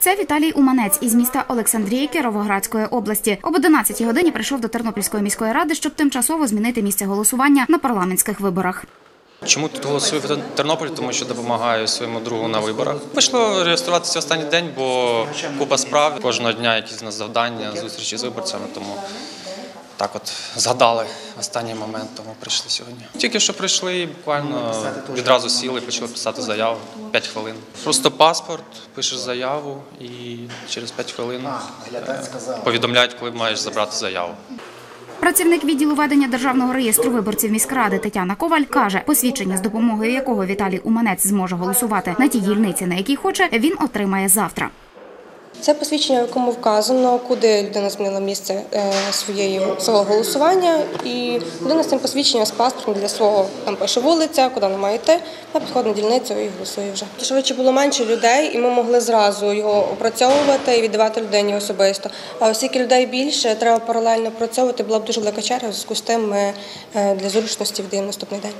Це Віталій Уманець із міста Олександрія Кіровоградської області. Об 11-й годині прийшов до Тернопільської міської ради, щоб тимчасово змінити місце голосування на парламентських виборах. Чому тут голосую в Тернополі? Тому що допомагаю своєму другу на виборах. Пішло реєструватися останній день, бо купа справ. Кожного дня якісь у нас завдання, зустрічі з виборцями, тому так от згадали в останній момент, тому прийшли сьогодні. Тільки що прийшли, буквально відразу сіли і почали писати заяву. 5 хвилин. Просто паспорт, пишеш заяву і через 5 хвилин повідомляють, коли маєш забрати заяву. Працівник відділу ведення Державного реєстру виборців міськради Тетяна Коваль каже, посвідчення, з допомогою якого Віталій Уманець зможе голосувати на тій дільниці, на якій хоче, він отримає завтра. Це посвідчення, в якому вказано, куди людина змінила місце свого голосування. І людина з цим посвідченням, з паспортом для свого, там пише вулиця, куди вона має йти, а підходить на дільницю і голосує вже. Швидше було менше людей, і ми могли зразу його опрацьовувати і віддавати людині особисто. А оскільки людей більше, треба паралельно опрацьовувати, була б дуже велика черга, в зв'язку з тим ми для зручності віддаємо наступний день.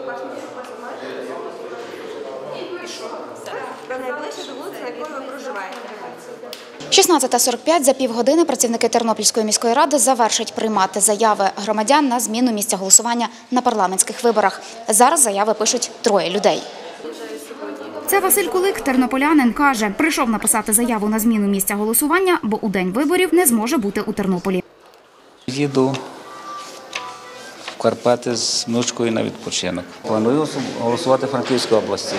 Найближче до вулиці, на якій ви проживаєте. 16:45 за півгодини працівники Тернопільської міської ради завершать приймати заяви громадян на зміну місця голосування на парламентських виборах. Зараз заяви пишуть 3 людей. Це Василь Кулик, тернополянин, каже, прийшов написати заяву на зміну місця голосування, бо у день виборів не зможе бути у Тернополі. Їду в Карпати з внучкою на відпочинок. Планую голосувати в Франківській області.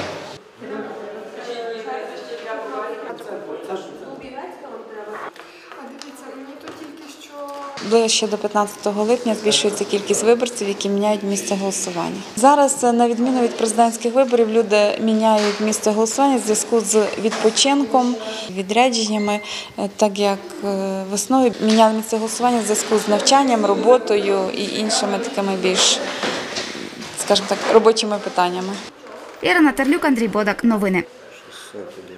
Ближче до 15 липня збільшується кількість виборців, які міняють місце голосування. Зараз, на відміну від президентських виборів, люди міняють місце голосування в зв'язку з відпочинком, відрядженнями, так як весною міняли місце голосування в зв'язку з навчанням, роботою і іншими такими більш, скажімо так, робочими питаннями. Ірина Терлюк, Андрій Бодак. Новини.